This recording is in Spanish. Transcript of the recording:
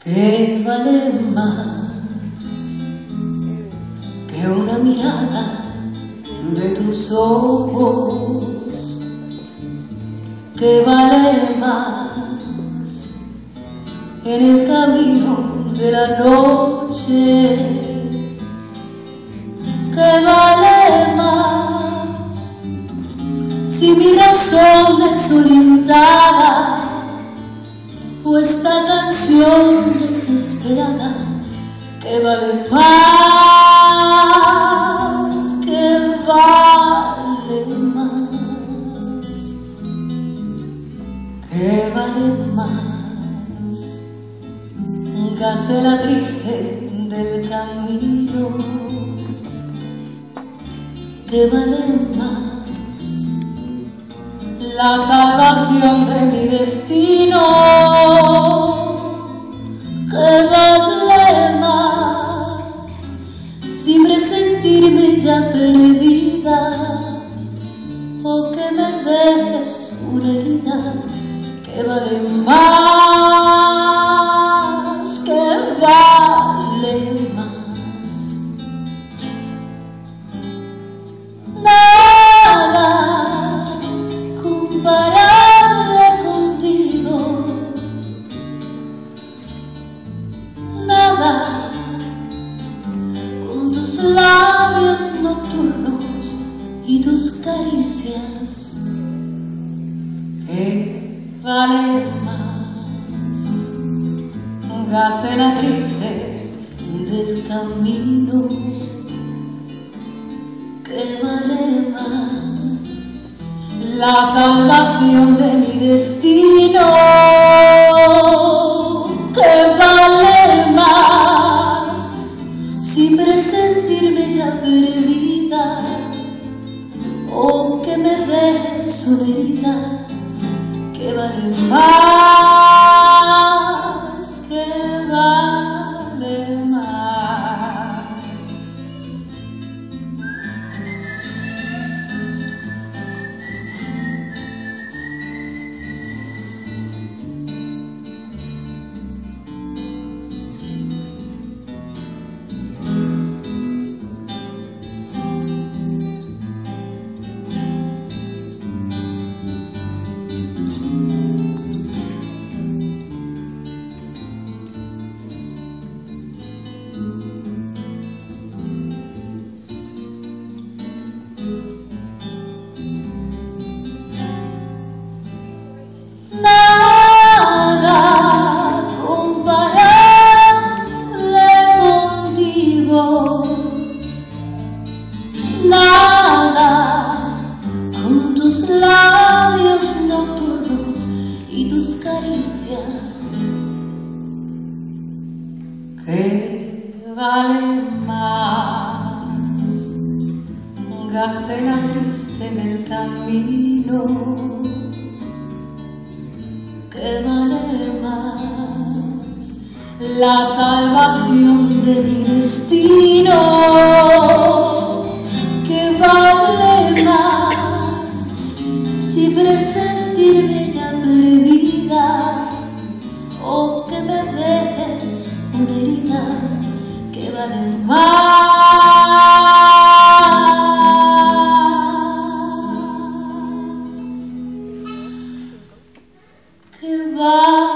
que vale más que una mirada de tus ojos, que vale más en el camino de la noche, que vale más si mi razón desorientada o esta canción desesperada, que vale más, que vale más, que vale más, gacela triste del camino, que vale más la salvación de mi destino, que vale más si presentirme ya perdida o que me dejes una herida, que vale más, que vale más. Nada comparable contigo, nada con tus labios nocturnos y tus caricias, que vale más, gacela triste del camino, que vale más la salvación de mi destino, que vale más sin presentirme ya perdida o que me dejes una herida, que vale más, que vale más. Que vale más, gacela triste en el camino, que vale más la salvación de mi destino, que vale más si presentirme ya perdida o que me dejes una herida, que vale más, que vale